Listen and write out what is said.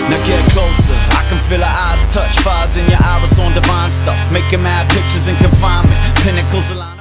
Now get closer, I can feel her eyes touch. Fires in your iris on divine stuff, making mad pictures in confinement. Pinnacles align.